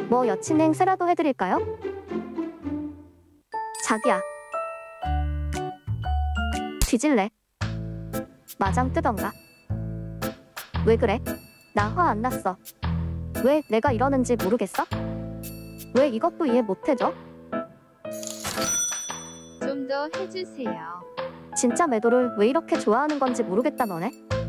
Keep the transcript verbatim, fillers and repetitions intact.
뭐 여친 행세라도 해드릴까요? 자기야. 뒤질래? 마장 뜨던가. 왜 그래? 나 화 안 났어. 왜 내가 이러는지 모르겠어? 왜 이것도 이해 못해줘? 좀 더 해주세요. 진짜 매도를 왜 이렇게 좋아하는 건지 모르겠다 너네?